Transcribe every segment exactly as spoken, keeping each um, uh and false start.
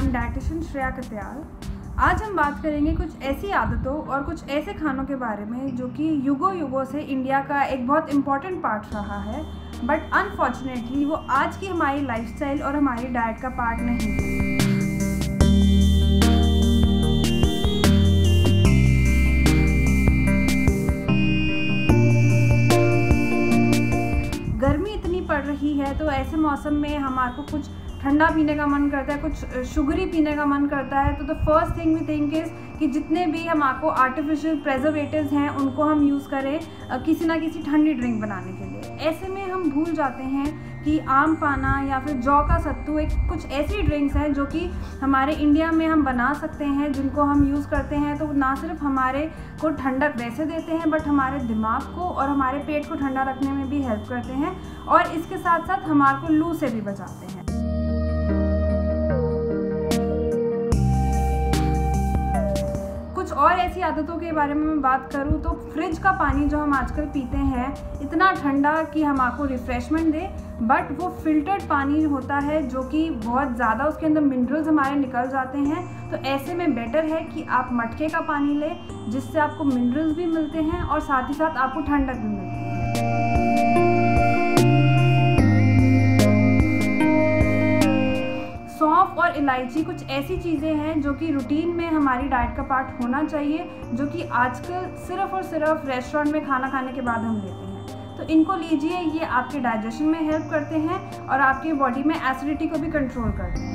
M dietitian Shreya Katyal. आज हम बात करेंगे कुछ ऐसी आदतों और कुछ ऐसे खानों के बारे में जो कि युगों युगों से इंडिया का एक बहुत इम्पॉर्टेंट पार्ट रहा है, बट अनफॉर्चुनेटली वो आज की हमारी लाइफस्टाइल और हमारी डाइट का पार्ट नहीं है। गर्मी इतनी पड़ रही है तो ऐसे मौसम में हमारे को कुछ ठंडा पीने का मन करता है, कुछ शुगरी पीने का मन करता है। तो the first thing we think is कि जितने भी हम आपको आर्टिफिशियल प्रेजर्वेटिव्स हैं उनको हम यूज़ करें किसी ना किसी ठंडी ड्रिंक बनाने के लिए। ऐसे में हम भूल जाते हैं कि आम पाना या फिर जौ का सत्तू एक कुछ ऐसी ड्रिंक्स हैं जो कि हमारे इंडिया में हम बना सकते हैं, जिनको हम यूज़ करते हैं तो ना सिर्फ हमारे को ठंडक वैसे देते हैं बट हमारे दिमाग को और हमारे पेट को ठंडा रखने में भी हेल्प करते हैं और इसके साथ साथ हमारे को लू से भी बचाते हैं। कुछ और ऐसी आदतों के बारे में मैं बात करूँ तो फ्रिज का पानी जो हम आजकल पीते हैं इतना ठंडा कि हम आपको रिफ़्रेशमेंट दे, बट वो फ़िल्टर्ड पानी होता है जो कि बहुत ज़्यादा उसके अंदर मिनरल्स हमारे निकल जाते हैं। तो ऐसे में बेटर है कि आप मटके का पानी लें जिससे आपको मिनरल्स भी मिलते हैं और साथ ही साथ आपको ठंडक भी मिलती है। सौंफ और इलायची कुछ ऐसी चीज़ें हैं जो कि रूटीन में हमारी डाइट का पार्ट होना चाहिए, जो कि आजकल सिर्फ़ और सिर्फ रेस्टोरेंट में खाना खाने के बाद हम लेते हैं। तो इनको लीजिए, ये आपके डाइजेशन में हेल्प करते हैं और आपकी बॉडी में एसिडिटी को भी कंट्रोल करते हैं।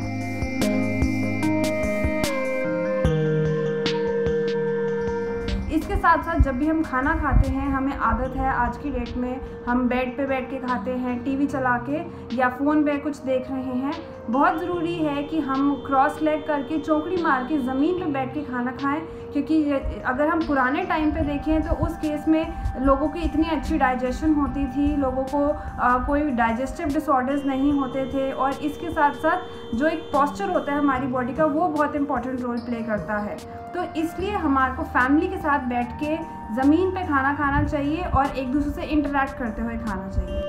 इसके साथ साथ जब भी हम खाना खाते हैं हमें आदत है आज की डेट में हम बेड पे बैठ के खाते हैं, टीवी चला के या फ़ोन पे कुछ देख रहे हैं। बहुत ज़रूरी है कि हम क्रॉस लेग करके चौकड़ी मार के ज़मीन पे बैठ के खाना खाएं, क्योंकि अगर हम पुराने टाइम पे देखें तो उस केस में लोगों की इतनी अच्छी डाइजेशन होती थी, लोगों को आ, कोई डाइजेस्टिव डिसऑर्डर्स नहीं होते थे और इसके साथ साथ जो एक पोस्चर होता है हमारी बॉडी का वो बहुत इंपॉर्टेंट रोल प्ले करता है। तो इसलिए हमारे को फैमिली के साथ बैठ के ज़मीन पे खाना खाना चाहिए और एक दूसरे से इंटरैक्ट करते हुए खाना चाहिए।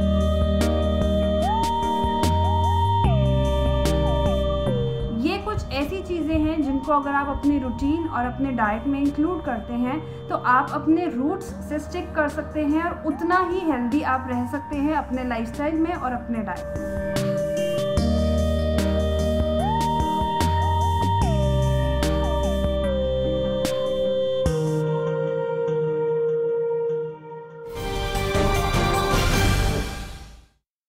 ये कुछ ऐसी चीज़ें हैं जिनको अगर आप अपनी रूटीन और अपने डाइट में इंक्लूड करते हैं तो आप अपने रूट्स से स्टिक कर सकते हैं और उतना ही हेल्दी आप रह सकते हैं अपने लाइफस्टाइल में और अपने डाइट में।